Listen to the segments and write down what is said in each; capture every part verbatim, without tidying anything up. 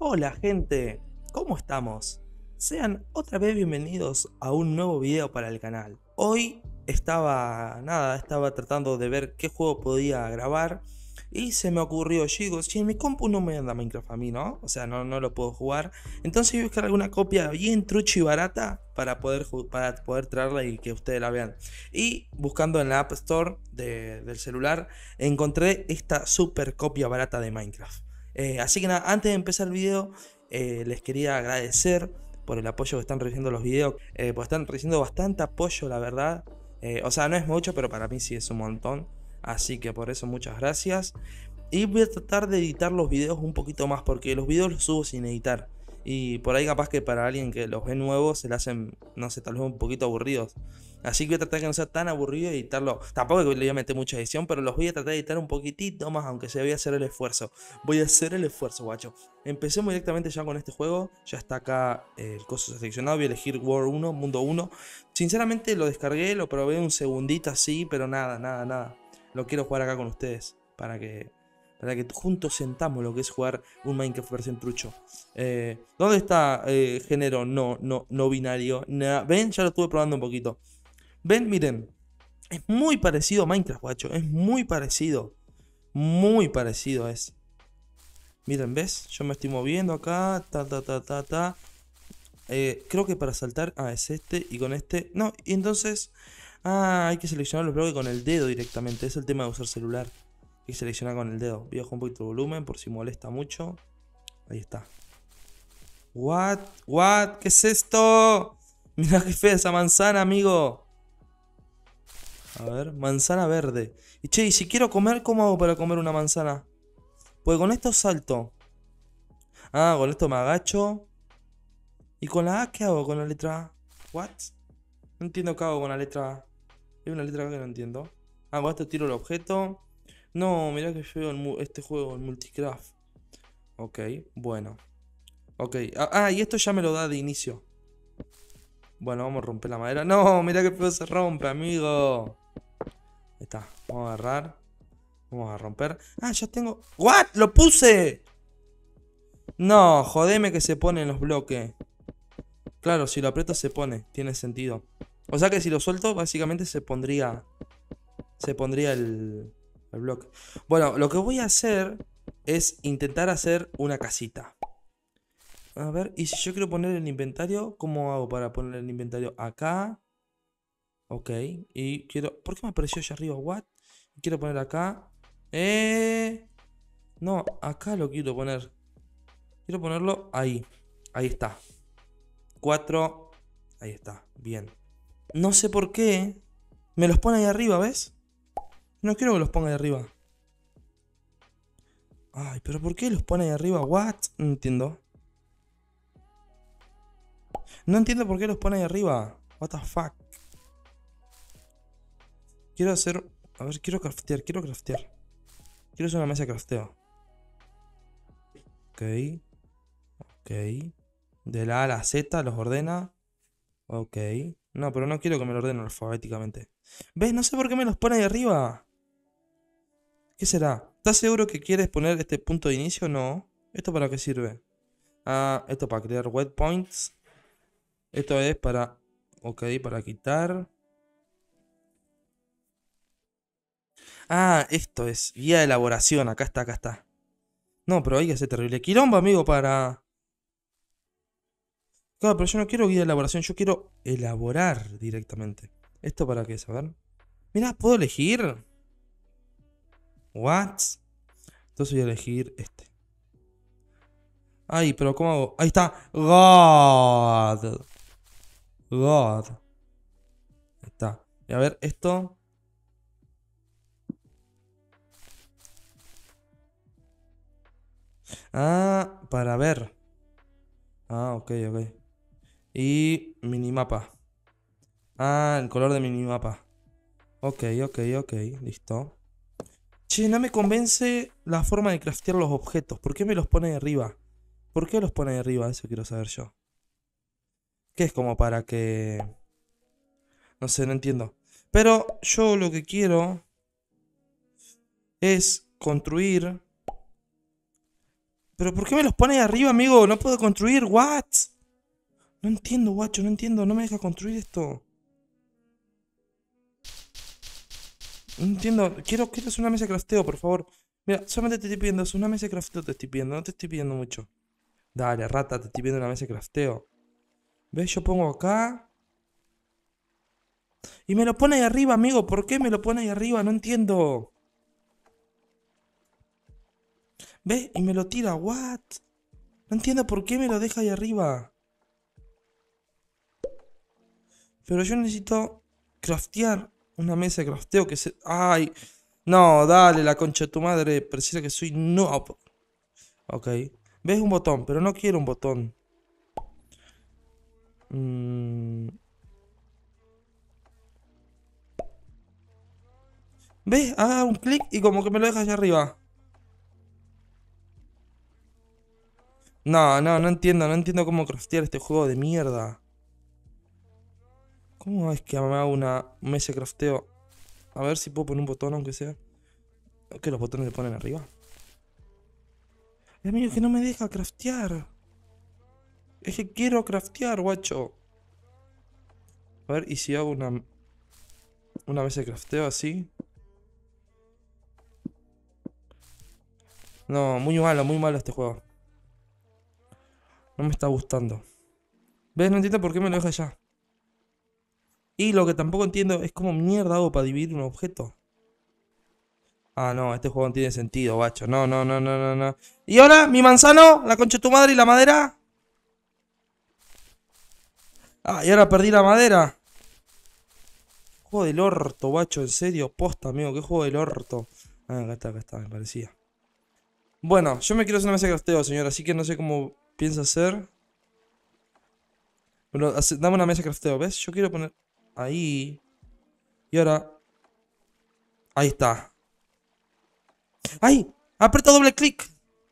Hola gente, ¿cómo estamos? Sean otra vez bienvenidos a un nuevo video para el canal. Hoy estaba, nada, estaba tratando de ver qué juego podía grabar y se me ocurrió, yo digo, si en mi compu no me anda Minecraft a mí, ¿no? O sea, no, no lo puedo jugar. Entonces voy a buscar alguna copia bien trucha y barata para poder, para poder traerla y que ustedes la vean. Y buscando en la App Store de, del celular, encontré esta super copia barata de Minecraft. Eh, así que nada, antes de empezar el video, eh, les quería agradecer por el apoyo que están recibiendo los videos, eh, pues están recibiendo bastante apoyo, la verdad. Eh, o sea, no es mucho, pero para mí sí es un montón. Así que por eso muchas gracias. Y voy a tratar de editar los videos un poquito más, porque los videos los subo sin editar. Y por ahí capaz que para alguien que los ve nuevos se le hacen, no sé, tal vez un poquito aburridos. Así que voy a tratar de que no sea tan aburrido editarlo. Tampoco le voy a meter mucha edición, pero los voy a tratar de editar un poquitito más, aunque se voy a hacer el esfuerzo. Voy a hacer el esfuerzo, guacho. Empecemos directamente ya con este juego. Ya está acá eh, el coso seleccionado. Voy a elegir World uno, Mundo uno. Sinceramente lo descargué, lo probé un segundito así, pero nada, nada, nada. Lo quiero jugar acá con ustedes, para que para que juntos sentamos lo que es jugar un Minecraft versión trucho. Eh, ¿Dónde está eh, género no, no, no binario? Nah, ven, ya lo estuve probando un poquito. Ven, miren. Es muy parecido a Minecraft, guacho. Es muy parecido. Muy parecido es. Miren, ¿ves? Yo me estoy moviendo acá. Ta, ta, ta, ta, ta. Eh, creo que para saltar... Ah, es este. Y con este... No, y entonces... Ah, hay que seleccionar los bloques con el dedo directamente. Es el tema de usar celular. Hay que seleccionar con el dedo. Voy a bajar un poquito de volumen por si molesta mucho. Ahí está. What? What? ¿Qué es esto? Mira qué fea esa manzana, amigo. A ver, manzana verde. Y che, y si quiero comer, ¿cómo hago para comer una manzana? Pues con esto salto. Ah, con esto me agacho. ¿Y con la A qué hago con la letra A? What? No entiendo qué hago con la letra A. Hay una letra acá que no entiendo. Ah, con esto tiro el objeto. No, mirá que feo el este juego, el Multicraft. Ok, bueno. Ok, ah, ah, y esto ya me lo da de inicio. Bueno, vamos a romper la madera. No, mirá que feo se rompe, amigo. Ahí está, vamos a agarrar. Vamos a romper. Ah, ya tengo... ¿What? ¡Lo puse! No, jodeme que se ponen los bloques. Claro, si lo aprieto se pone, tiene sentido. O sea que si lo suelto, básicamente se pondría... Se pondría el... El bloque. Bueno, lo que voy a hacer es intentar hacer una casita. A ver, y si yo quiero poner el inventario, ¿cómo hago para poner el inventario? Acá. Ok, y quiero... ¿Por qué me apareció allá arriba? ¿What? Quiero poner acá. Eh... No, acá lo quiero poner. Quiero ponerlo ahí. Ahí está. Cuatro. Ahí está. Bien. No sé por qué. Me los pone ahí arriba, ¿ves? No quiero que los ponga ahí arriba. Ay, pero ¿por qué los pone ahí arriba? What? No entiendo. No entiendo por qué los pone ahí arriba. What the fuck. Quiero hacer... A ver, quiero craftear, quiero craftear. Quiero hacer una mesa de crafteo. Ok. Ok. De la A a la Z los ordena. Ok. No, pero no quiero que me lo ordenen alfabéticamente. ¿Ves? No sé por qué me los pone ahí arriba. ¿Qué será? ¿Estás seguro que quieres poner este punto de inicio? No. ¿Esto para qué sirve? Ah, esto para crear waypoints. Esto es para... Ok, para quitar. Ah, esto es guía de elaboración. Acá está, acá está. No, pero hay que hacer terrible quilombo, amigo, para... Claro, pero yo no quiero guía de elaboración. Yo quiero elaborar directamente. ¿Esto para qué es? A ver. Mira, ¿puedo elegir? What? Entonces voy a elegir este. Ay, pero ¿cómo hago? Ahí está. God. God. Ahí está. Y a ver, esto. Ah, para ver. Ah, ok, ok. Y minimapa. Ah, el color de minimapa. Ok, ok, ok. Listo. Che, no me convence la forma de craftear los objetos. ¿Por qué me los pone de arriba? ¿Por qué los pone de arriba? Eso quiero saber yo. ¿Qué es como para que... No sé, no entiendo. Pero yo lo que quiero es construir. ¿Pero por qué me los pone ahí arriba, amigo? No puedo construir, ¿what? No entiendo, guacho, no entiendo. No me deja construir esto. No entiendo. Quiero, quiero hacer una mesa de crafteo, por favor. Mira, solamente te estoy pidiendo, es una mesa de crafteo te estoy pidiendo. No te estoy pidiendo mucho. Dale, rata, te estoy pidiendo una mesa de crafteo. ¿Ves? Yo pongo acá. Y me lo pone ahí arriba, amigo. ¿Por qué me lo pone ahí arriba? No entiendo. ¿Ves? Y me lo tira, ¿what? No entiendo por qué me lo deja ahí arriba. Pero yo necesito craftear una mesa de crafteo que se... ¡Ay! No, dale, la concha de tu madre. Pareciera que soy noob. Ok. ¿Ves? Un botón, pero no quiero un botón. Mm. ¿Ves? Haga un clic y como que me lo deja allá arriba. No, no, no entiendo, no entiendo cómo craftear este juego de mierda. ¿Cómo es que me hago una mesa de crafteo? A ver si puedo poner un botón aunque sea. Que los botones se ponen arriba. Amigo, es que no me deja craftear. Es que quiero craftear, guacho. A ver, ¿y si hago una... Una mesa de crafteo así? No, muy malo, muy malo este juego. No me está gustando. ¿Ves? No entiendo por qué me lo deja allá. Y lo que tampoco entiendo es cómo mierda hago para dividir un objeto. Ah, no, este juego no tiene sentido, guacho. No, no, no, no, no, no. ¿Y ahora? ¿Mi manzano? ¿La concha de tu madre y la madera? Ah, y ahora perdí la madera. Juego del orto, guacho, en serio. Posta, amigo, qué juego del orto. Ah, acá está, acá está, me parecía. Bueno, yo me quiero hacer una mesa de crafteo, señor, así que no sé cómo piensa hacer. Pero hace- dame una mesa de crafteo, ¿ves? Yo quiero poner ahí. Y ahora. Ahí está. ¡Ay! ¡Aprieta doble clic!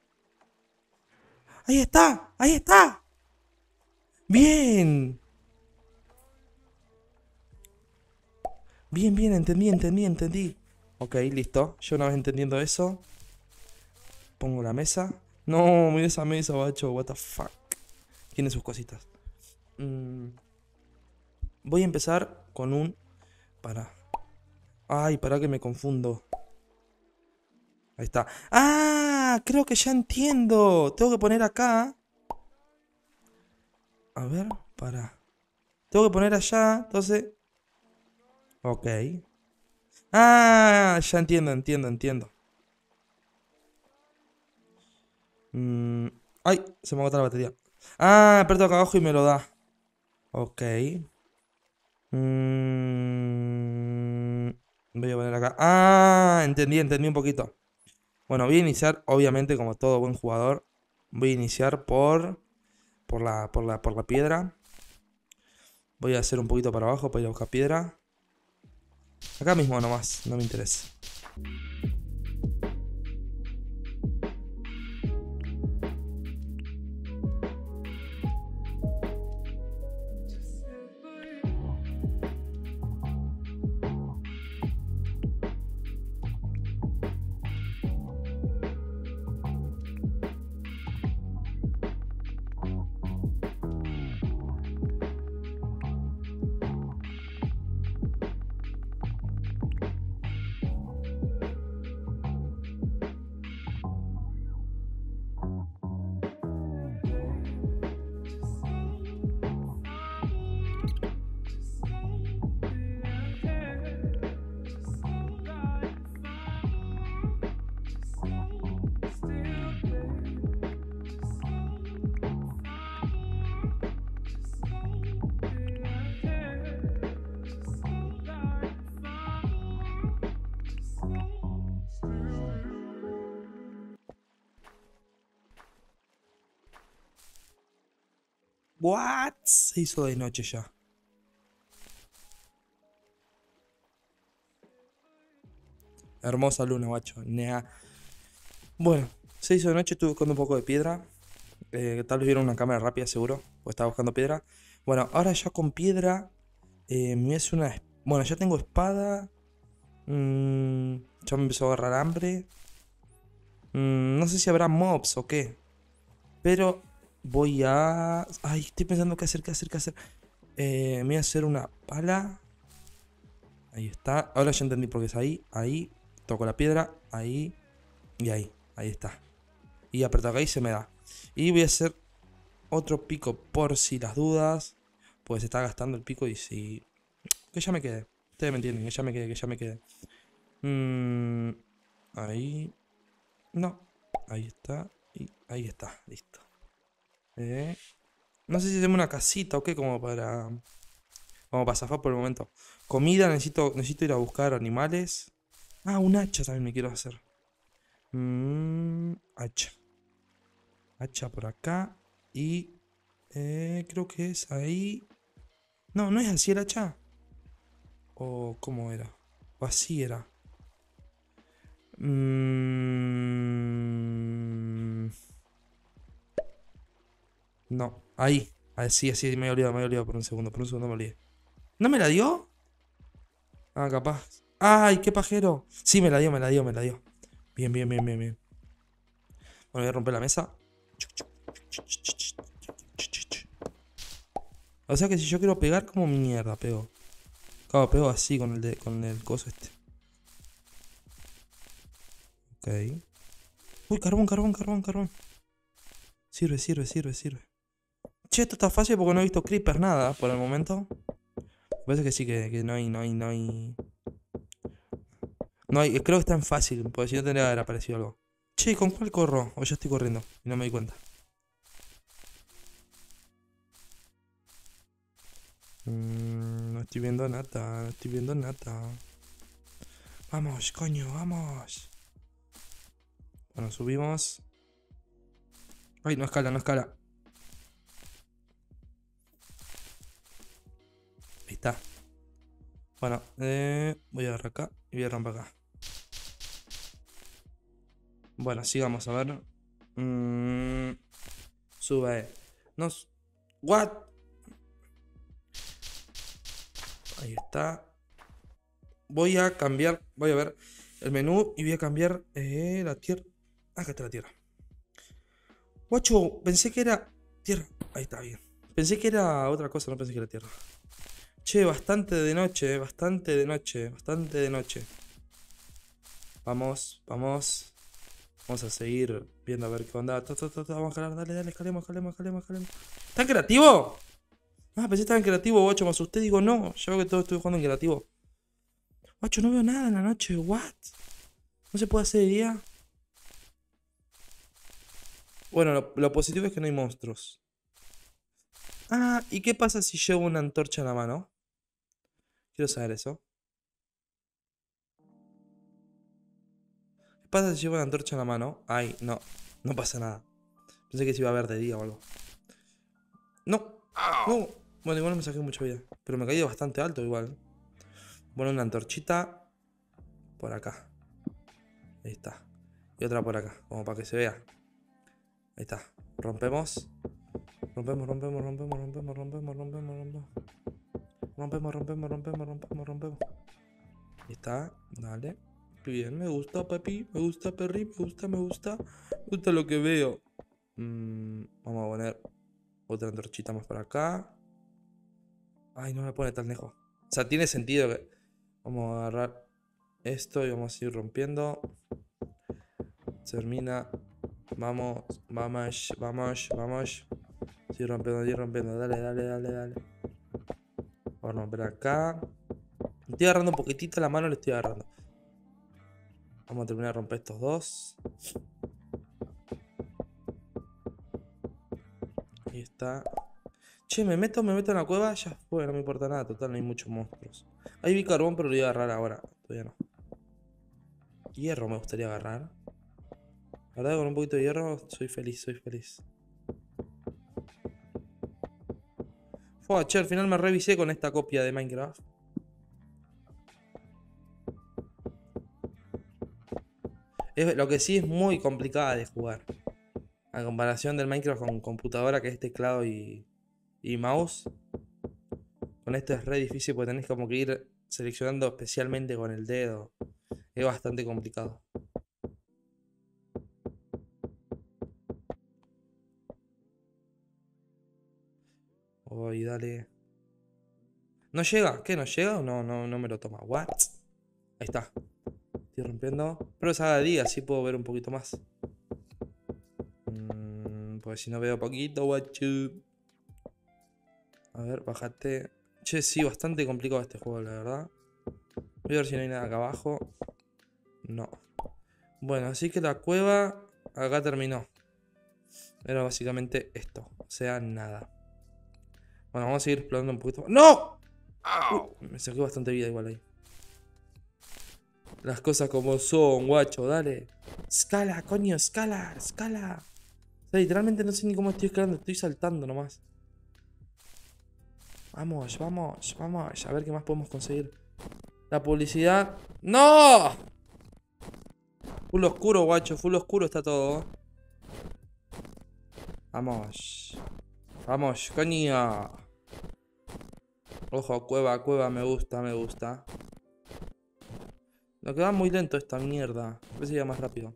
¡Ahí está! ¡Ahí está! ¡Bien! Bien, bien, entendí, entendí, entendí. Ok, listo. Yo una vez entendiendo eso, pongo la mesa. No, mira esa mesa, bacho. What the fuck. Tiene sus cositas. Mm, voy a empezar con un... Para. Ay, para que me confundo. Ahí está. ¡Ah! Creo que ya entiendo. Tengo que poner acá. A ver, para. Tengo que poner allá. Entonces... Ok. Ah, ya entiendo, entiendo, entiendo. Mm, ay, se me agota la batería. Ah, aprieto acá abajo y me lo da. Ok. Mm, voy a poner acá. Ah, entendí, entendí un poquito. Bueno, voy a iniciar, obviamente, como todo buen jugador. Voy a iniciar por, por la, por la, por la piedra. Voy a hacer un poquito para abajo para ir a buscar piedra. Acá mismo nomás, no me interesa. What? Se hizo de noche ya. Hermosa luna, guacho. Nea. Bueno, se hizo de noche, estuve buscando un poco de piedra. Eh, tal vez vieron una cámara rápida, seguro. Pues estaba buscando piedra. Bueno, ahora ya con piedra. Eh, me es una. es- Bueno, ya tengo espada. Mm, ya me empezó a agarrar hambre. Mm, no sé si habrá mobs o qué. Pero voy a... Ay, estoy pensando qué hacer, qué hacer, qué hacer. Eh, me voy a hacer una pala. Ahí está. Ahora ya entendí por qué es ahí. Ahí. Toco la piedra. Ahí. Y ahí. Ahí está. Y apretado ahí se me da. Y voy a hacer otro pico por si las dudas. Pues se está gastando el pico y si... Que ya me quede. Ustedes me entienden. Que ya me quede, que ya me quede. Mm, ahí. No. Ahí está. Y ahí está. Listo. Eh, no sé si hacemos una casita o qué como para... Como para zafar por el momento. Comida, necesito, necesito ir a buscar animales. Ah, un hacha también me quiero hacer. Mm, hacha. Hacha por acá. Y... Eh, creo que es ahí. No, no es así el hacha. O cómo era. O así era. Mm, no, ahí. Así, así, me he olvidado, me he olvidado por un segundo. Por un segundo me olvidé. ¿No me la dio? Ah, capaz. ¡Ay, qué pajero! Sí, me la dio, me la dio, me la dio. Bien, bien, bien, bien, bien. Bueno, voy a romper la mesa. O sea que si yo quiero pegar, como mierda pego. Claro, pego así con el, de, con el coso este. Ok. Uy, carbón, carbón, carbón, carbón. Sirve, sirve, sirve, sirve. Che, esto está fácil porque no he visto creepers nada por el momento. Parece que sí, que, que no hay, no hay, no hay. No hay, creo que está en fácil, porque si no tendría que haber aparecido algo. Che, ¿con cuál corro? O ya estoy corriendo y no me di cuenta. Mm, no estoy viendo nada, no estoy viendo nada. Vamos, coño, vamos. Bueno, subimos. Ay, no escala, no escala. Ahí está. Bueno, eh, voy a agarrar acá y voy a romper acá. Bueno, sigamos a ver. Mm, sube. Nos. What? Ahí está. Voy a cambiar. Voy a ver el menú y voy a cambiar eh, la tierra. Acá está la tierra. Guacho, pensé que era tierra. Ahí está bien. Pensé que era otra cosa, no pensé que era tierra. Che, bastante de noche, bastante de noche, bastante de noche. Vamos, vamos. Vamos a seguir viendo a ver qué onda. Ta, ta, ta, ta, vamos a escalar, dale, dale, escalemos, escalemos, escalemos, escalemos. ¿Tan creativo? Ah, pensé que estaba en creativo, guacho. Me asusté, digo, no. Ya veo que todo estoy jugando en creativo. Guacho, no veo nada en la noche, what? ¿No se puede hacer de día? Bueno, lo, lo positivo es que no hay monstruos. Ah, ¿y qué pasa si llevo una antorcha en la mano? Quiero saber eso. ¿Qué pasa si llevo una antorcha en la mano? Ay, no, no pasa nada. Pensé que se iba a ver de día o algo. No, no. Bueno, igual no me saqué mucha vida. Pero me caí bastante alto igual. Bueno, una antorchita por acá. Ahí está. Y otra por acá, como para que se vea. Ahí está. Rompemos. Rompemos, rompemos, rompemos, rompemos, rompemos, rompemos, rompemos. Rompemos, rompemos, rompemos, rompemos, rompemos. Ahí está. Dale. Bien, me gusta, papi. Me gusta, perri. Me gusta, me gusta. Me gusta lo que veo. Mm, vamos a poner otra antorchita más por acá. Ay, no me pone tan lejos. O sea, tiene sentido que... Vamos a agarrar esto y vamos a ir rompiendo. Termina. Vamos, vamos, vamos, vamos. Sigue rompiendo, sigue rompiendo. Dale, dale, dale, dale. Vamos a romper acá. Me estoy agarrando un poquitito la mano, le estoy agarrando. Vamos a terminar de romper estos dos. Ahí está. Che, me meto, me meto en la cueva. Ya fue, no me importa nada. Total, no hay muchos monstruos. Ahí vi carbón, pero lo voy a agarrar ahora. Todavía no. Hierro me gustaría agarrar. La verdad, con un poquito de hierro soy feliz, soy feliz. Fue, che, al final me revisé con esta copia de Minecraft. Es, lo que sí es muy complicada de jugar. A comparación del Minecraft con computadora, que es teclado y, y mouse. Con esto es re difícil porque tenés como que ir seleccionando especialmente con el dedo. Es bastante complicado. Uy, dale. ¿No llega? ¿Qué? ¿No llega? No, no, no me lo toma. ¿What? Ahí está. Estoy rompiendo. Pero es a día, así puedo ver un poquito más. Mm, pues si no veo poquito, guacho. A ver, bájate. Che, sí, bastante complicado este juego, la verdad. Voy a ver si no hay nada acá abajo. No. Bueno, así que la cueva acá terminó. Era básicamente esto. O sea, nada. Bueno, vamos a seguir explorando un poquito. ¡No! Uh, me saqué bastante vida igual ahí. Las cosas como son, guacho, dale. Escala, coño, escala, escala. O sea, literalmente no sé ni cómo estoy escalando, estoy saltando nomás. Vamos, vamos, vamos. A ver qué más podemos conseguir. La publicidad. ¡No! Full oscuro, guacho, full oscuro está todo. Vamos. Vamos, coño. Ojo, cueva, cueva, me gusta, me gusta. Lo que va muy lento esta mierda. A ver si va más rápido.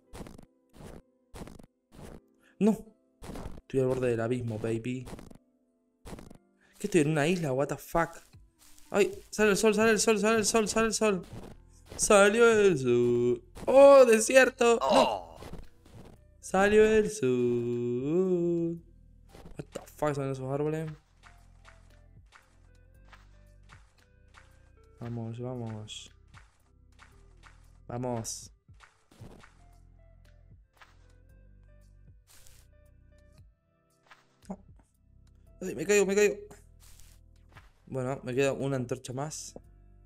No. Estoy al borde del abismo, baby. ¿Qué estoy en una isla? What the fuck. Ay, sale el sol, sale el sol, sale el sol, sale el sol. Salió el sol. Oh, desierto. No. Salió el sol. What the fuck son esos árboles. Vamos, vamos. Vamos. No. Ay, me caigo, me caigo. Bueno, me queda una antorcha más.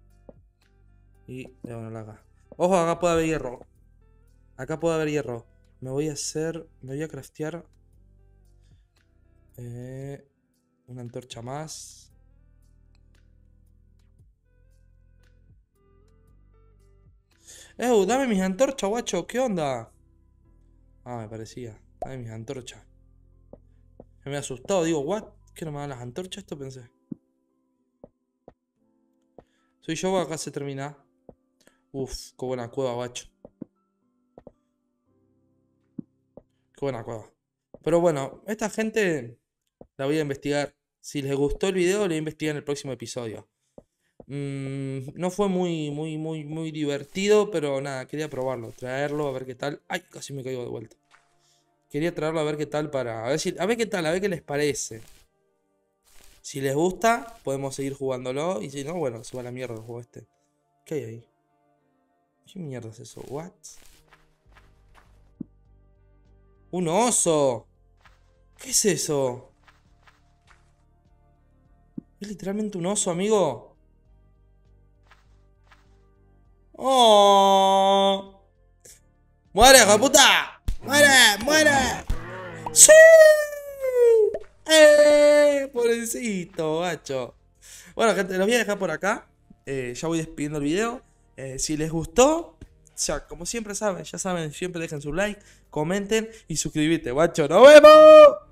Y voy a ponerla acá. Ojo, acá puede haber hierro. Acá puede haber hierro. Me voy a hacer... Me voy a craftear... Eh, una antorcha más. ¡Eh! Dame mis antorchas, guacho. ¿Qué onda? Ah, me parecía. Dame mis antorchas. Me he asustado. Digo, ¿what? ¿Qué no me dan las antorchas? Esto pensé. Soy yo, acá se termina. Uf, qué buena cueva, guacho. Qué buena cueva. Pero bueno, esta gente la voy a investigar. Si les gustó el video, lo voy a investigar en el próximo episodio. Mm, no fue muy, muy, muy, muy divertido, pero nada, quería probarlo, traerlo, a ver qué tal. Ay, casi me caigo de vuelta. Quería traerlo a ver qué tal para... A ver, si, a ver qué tal, a ver qué les parece. Si les gusta, podemos seguir jugándolo. Y si no, bueno, se va a la mierda el juego este. ¿Qué hay ahí? ¿Qué mierda es eso? ¿What? ¡Un oso! ¿Qué es eso? ¿Es literalmente un oso, amigo? ¡Oh! ¡Muere, hijo de puta! ¡Muere! ¡Muere! ¡Sí! ¡Eh! Pobrecito, gacho. Bueno, gente, los voy a dejar por acá. Eh, ya voy despidiendo el video. Eh, si les gustó, ya, como siempre saben, ya saben, siempre dejen su like, comenten y suscribirte, guacho. ¡Nos vemos!